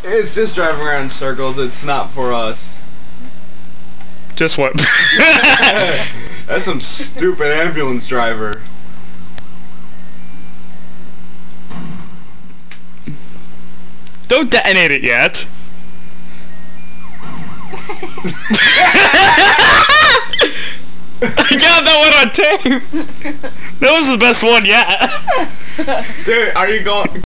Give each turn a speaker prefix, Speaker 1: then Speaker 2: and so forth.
Speaker 1: It's just driving around in circles. It's not for us.
Speaker 2: Just what?
Speaker 1: That's some stupid ambulance driver.
Speaker 2: Don't detonate it yet. I got that one on tape. That was the best one yet.
Speaker 1: Dude, are you going?